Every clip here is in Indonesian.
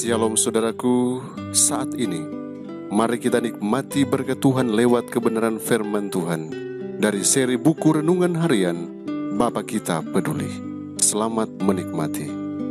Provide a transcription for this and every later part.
Shalom saudaraku, saat ini mari kita nikmati berkat Tuhan lewat kebenaran firman Tuhan dari seri buku Renungan Harian Bapa Kita Peduli. Selamat menikmati.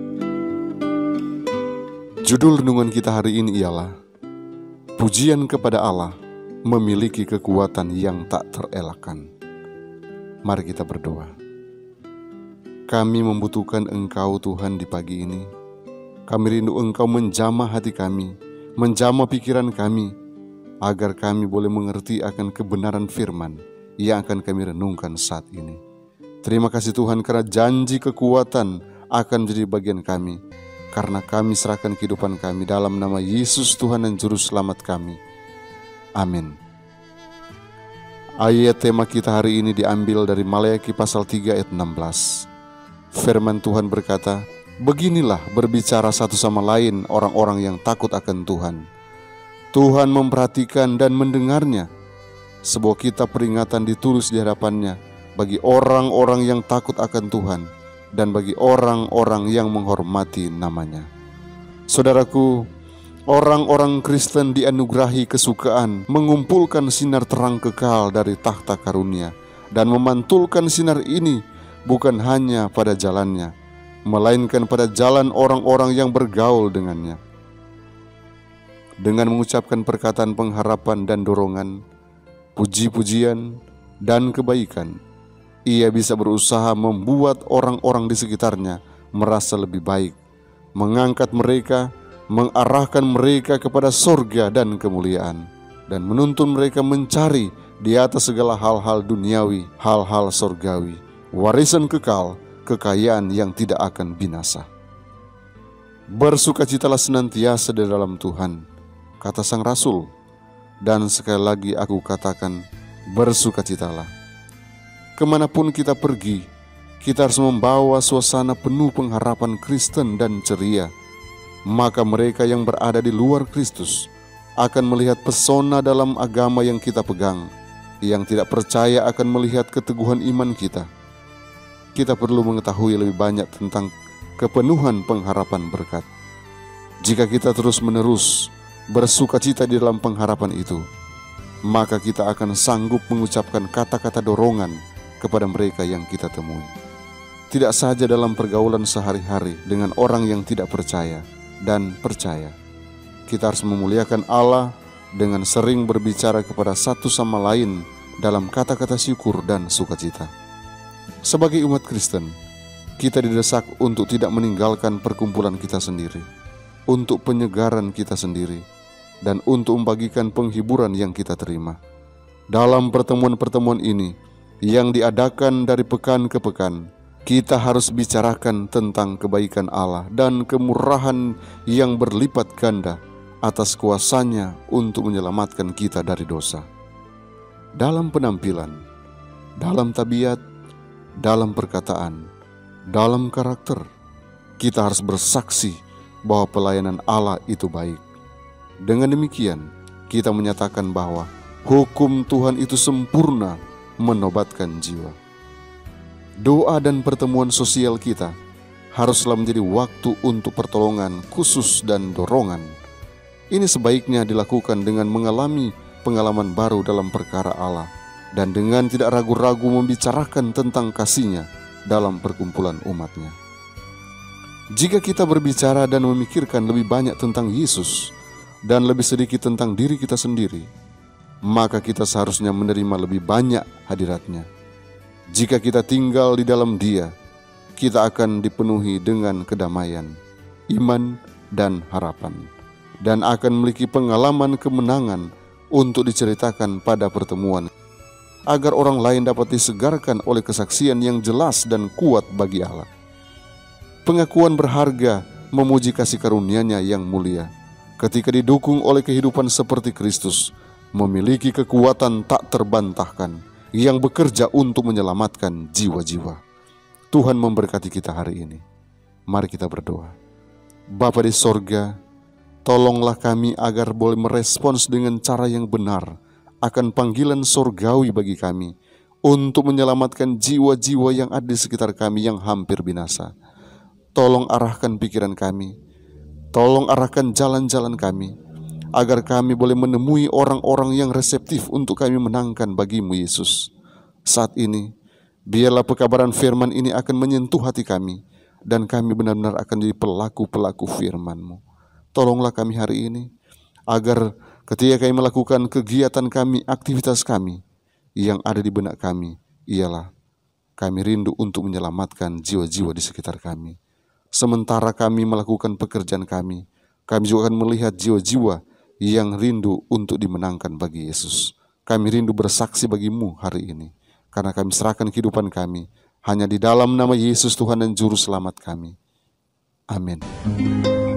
Judul renungan kita hari ini ialah Pujian kepada Allah memiliki kekuatan yang tak terelakkan. Mari kita berdoa. Kami membutuhkan Engkau Tuhan di pagi ini. Kami rindu Engkau menjamah hati kami, menjamah pikiran kami, agar kami boleh mengerti akan kebenaran firman yang akan kami renungkan saat ini. Terima kasih Tuhan karena janji kekuatan akan menjadi bagian kami, karena kami serahkan kehidupan kami dalam nama Yesus Tuhan dan Juru Selamat kami. Amin. Ayat tema kita hari ini diambil dari Maleakhi pasal 3 ayat 16. Firman Tuhan berkata, beginilah berbicara satu sama lain orang-orang yang takut akan Tuhan. Tuhan memperhatikan dan mendengarnya. Sebuah kitab peringatan ditulis di hadapannya bagi orang-orang yang takut akan Tuhan dan bagi orang-orang yang menghormati namanya. Saudaraku, orang-orang Kristen dianugerahi kesukaan mengumpulkan sinar terang kekal dari tahta karunia dan memantulkan sinar ini bukan hanya pada jalannya, melainkan pada jalan orang-orang yang bergaul dengannya. Dengan mengucapkan perkataan pengharapan dan dorongan, puji-pujian dan kebaikan, ia bisa berusaha membuat orang-orang di sekitarnya merasa lebih baik, mengangkat mereka, mengarahkan mereka kepada sorga dan kemuliaan, dan menuntun mereka mencari di atas segala hal-hal duniawi, hal-hal sorgawi, warisan kekal, kekayaan yang tidak akan binasa. Bersukacitalah senantiasa di dalam Tuhan, kata Sang Rasul. Dan sekali lagi aku katakan, bersukacitalah. Kemanapun kita pergi, kita harus membawa suasana penuh pengharapan Kristen dan ceria. Maka mereka yang berada di luar Kristus akan melihat pesona dalam agama yang kita pegang. Yang tidak percaya akan melihat keteguhan iman kita. Kita perlu mengetahui lebih banyak tentang kepenuhan pengharapan berkat. Jika kita terus-menerus bersukacita di dalam pengharapan itu, maka kita akan sanggup mengucapkan kata-kata dorongan kepada mereka yang kita temui. Tidak saja dalam pergaulan sehari-hari dengan orang yang tidak percaya dan percaya. Kita harus memuliakan Allah dengan sering berbicara kepada satu sama lain dalam kata-kata syukur dan sukacita. Sebagai umat Kristen, kita didesak untuk tidak meninggalkan perkumpulan kita sendiri, untuk penyegaran kita sendiri, dan untuk membagikan penghiburan yang kita terima. Dalam pertemuan-pertemuan ini, yang diadakan dari pekan ke pekan, kita harus bicarakan tentang kebaikan Allah dan kemurahan yang berlipat ganda atas kuasanya untuk menyelamatkan kita dari dosa. Dalam penampilan, dalam tabiat, dalam perkataan, dalam karakter, kita harus bersaksi bahwa pelayanan Allah itu baik. Dengan demikian, kita menyatakan bahwa hukum Tuhan itu sempurna menobatkan jiwa. Doa dan pertemuan sosial kita haruslah menjadi waktu untuk pertolongan khusus dan dorongan. Ini sebaiknya dilakukan dengan mengalami pengalaman baru dalam perkara Allah, dan dengan tidak ragu-ragu membicarakan tentang kasih-Nya dalam perkumpulan umat-Nya. Jika kita berbicara dan memikirkan lebih banyak tentang Yesus dan lebih sedikit tentang diri kita sendiri, maka kita seharusnya menerima lebih banyak hadirat-Nya. Jika kita tinggal di dalam Dia, kita akan dipenuhi dengan kedamaian, iman, dan harapan, dan akan memiliki pengalaman kemenangan untuk diceritakan pada pertemuan, agar orang lain dapat disegarkan oleh kesaksian yang jelas dan kuat bagi Allah. Pengakuan berharga memuji kasih karunia-Nya yang mulia, ketika didukung oleh kehidupan seperti Kristus, memiliki kekuatan tak terbantahkan yang bekerja untuk menyelamatkan jiwa-jiwa. Tuhan memberkati kita hari ini. Mari kita berdoa. Bapa di sorga, tolonglah kami agar boleh merespons dengan cara yang benar akan panggilan sorgawi bagi kami untuk menyelamatkan jiwa-jiwa yang ada di sekitar kami yang hampir binasa. Tolong arahkan pikiran kami Tolong arahkan jalan-jalan kami, agar kami boleh menemui orang-orang yang reseptif untuk kami menangkan bagi-Mu Yesus. Saat ini, biarlah pekabaran firman ini akan menyentuh hati kami, dan kami benar-benar akan jadi pelaku-pelaku firman-Mu. Tolonglah kami hari ini, agar ketika kami melakukan kegiatan kami, aktivitas kami, yang ada di benak kami, ialah kami rindu untuk menyelamatkan jiwa-jiwa di sekitar kami. Sementara kami melakukan pekerjaan kami juga akan melihat jiwa-jiwa yang rindu untuk dimenangkan bagi Yesus. Kami rindu bersaksi bagi-Mu hari ini, karena kami serahkan kehidupan kami hanya di dalam nama Yesus Tuhan dan Juru Selamat kami. Amin.